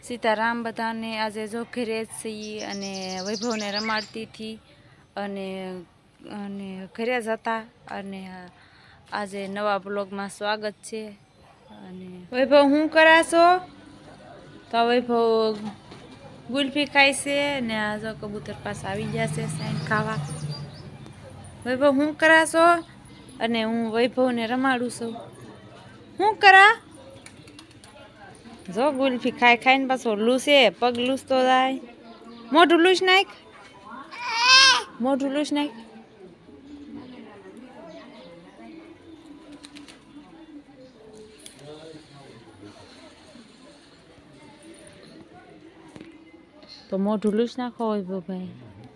सीताराम बधाने आज जो घरे छी अने वैभव ने रमाड़ती थी अने अने घरे जता अने आज नवा ब्लॉग में स्वागत छे। अने वैभव हूँ कराशो तो वैभव गुल्फी खाई से ने आज कबूतर पास आई जैसे साइन खावा। वैभव हूँ कराशो अने हूँ वैभव ने रमाड़ू छू। हूँ करा जो गुल्फी खाई खाई ने पाछो लूसे पग लूस तो जाए। मोढू लूस नाख, मोढू लूस नाख। तो मोढू लूस नाखो वैभव भाई।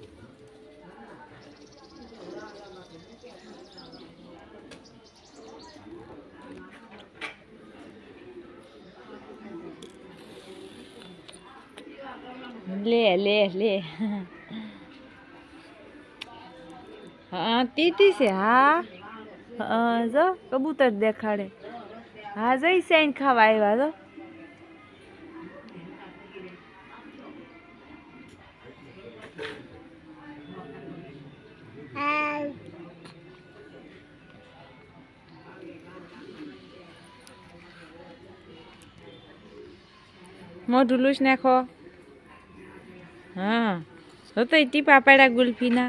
ले ले ले हाँ तीती से हाँ हाँ जो कबूतर देखाड़े हाँ जई सैन खावा आया जो मोढू लूस नाखो। हाँ तो टीपा पड़ा गुल्फी ना।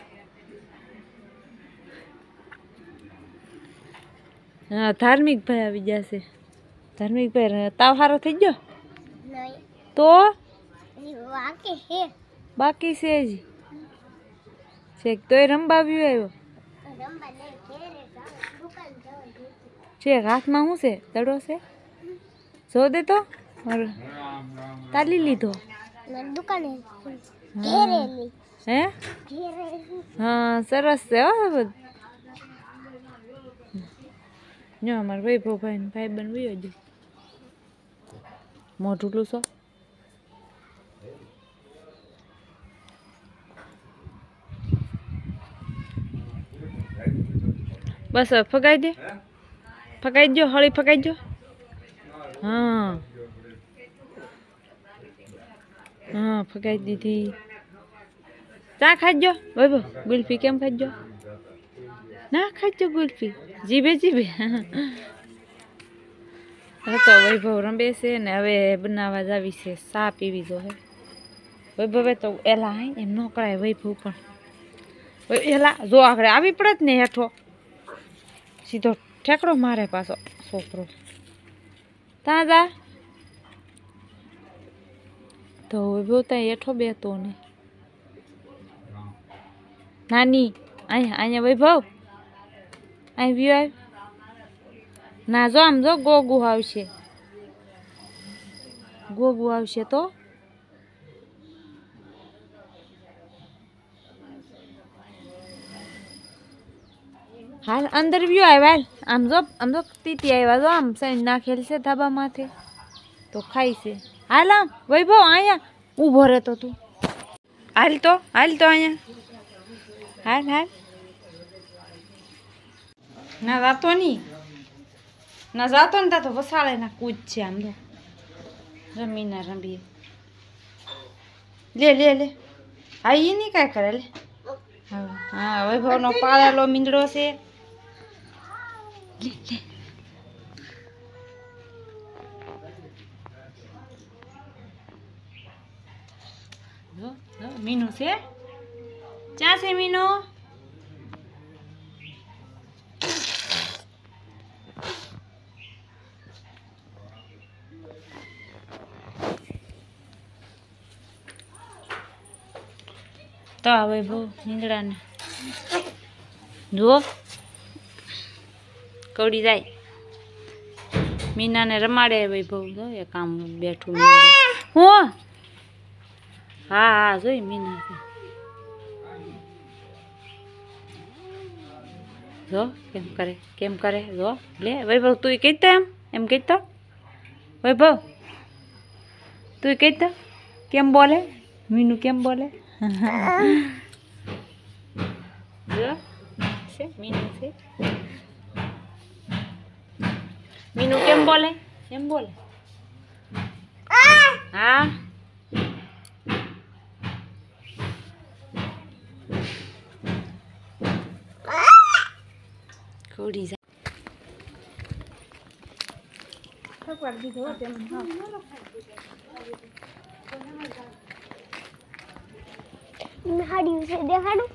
हाँ धार्मिक भाई આવી જશે। धार्मिक भाई ताव हारो થઈ ગયો નહીં તો બાકી છે જ છે તોય રંબાવ્યું આવ્યો છે હાથમાં શું છે દડો છે જો દે તો તાલી લીધો દુકાને ઘેરેલી હે हाँ सरस છે હો नो हमार वैभव भाई भाई बनवी जो मोटू लूसो बस फगाई दे फगाई जो हળી फगाई जो। हाँ हाँ फगाई दी थी चा खाजो वैभव गुल्फी केम खाजो ना खाजो गुल्फी जीबे जीबे। तो वैभव रमे से ने हवे बनावा जावी से चा पीवी जो है वैभवे तो एला है एम न कराय वैभव पण एला जो आगळे आवी पड़त ने हेठो सीधो ठेकड़ो मारे पाछो छोकरो ता जा तो वैभव ता हेठो बेतो ने नानी आया आया वैभव आई व्यू आई ना जो आम जो गोगू आवशे गोगू आवशे तो हाल अंदर व्यू आया आम जो तीती आया जो आम सही नाखेल से धाबा माथे तो खाई से हाल आम वैभव आया उभो रे तो तू हाल तो आया हाल हाल ना जातो नहीं ना जातो नहीं तो वसाड़े ना कूद छे आम तो रमी ना रमी ले ले ले आई नहीं क्या करे ले। हाँ हाँ वैभव नो पाळेलो मींदड़ो से ले ले लो लो मीनू से चा से मीनू तो वैभव नींदड़ा ने जो कौड़ी जाए मीना ने रमाड़े वैभव जो ये काम बैठू हो हाँ हाँ जो मीना से जो केम करे जो ले वैभव तू कहता एम कहता वैभव तू कहता केम बोले मीनू केम बोले मीनू केम बोले હા ખોડી જા હાડી છે દેખાડું